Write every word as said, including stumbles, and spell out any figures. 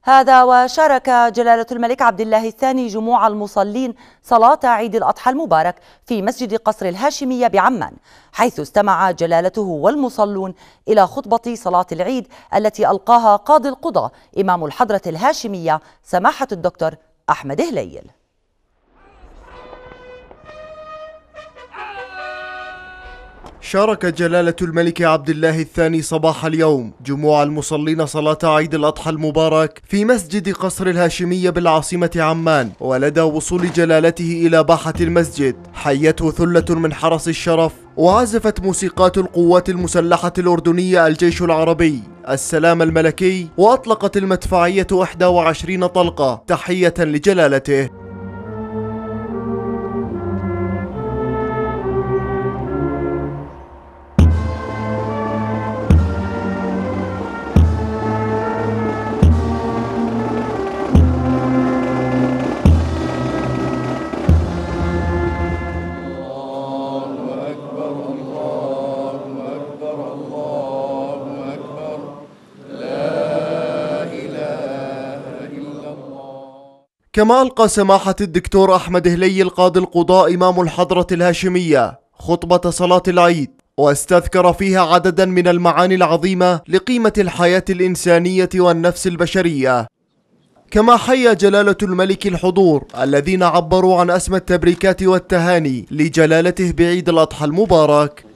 هذا وشارك جلالة الملك عبد الله الثاني جموع المصلين صلاة عيد الأضحى المبارك في مسجد قصر الهاشمية بعمان، حيث استمع جلالته والمصلون إلى خطبة صلاة العيد التي ألقاها قاضي القضاة إمام الحضرة الهاشمية سماحة الدكتور أحمد هليل. شارك جلالة الملك عبد الله الثاني صباح اليوم جموع المصلين صلاة عيد الأضحى المبارك في مسجد قصر الهاشمية بالعاصمة عمان، ولدى وصول جلالته إلى باحة المسجد حيته ثلة من حرس الشرف، وعزفت موسيقات القوات المسلحة الأردنية الجيش العربي السلام الملكي، وأطلقت المدفعية إحدى وعشرين طلقة تحية لجلالته. كما ألقى سماحة الدكتور أحمد هليل قاضي القضاء إمام الحضرة الهاشمية خطبة صلاة العيد، واستذكر فيها عددا من المعاني العظيمة لقيمة الحياة الإنسانية والنفس البشرية. كما حيا جلالة الملك الحضور الذين عبروا عن أسمى التبريكات والتهاني لجلالته بعيد الأضحى المبارك.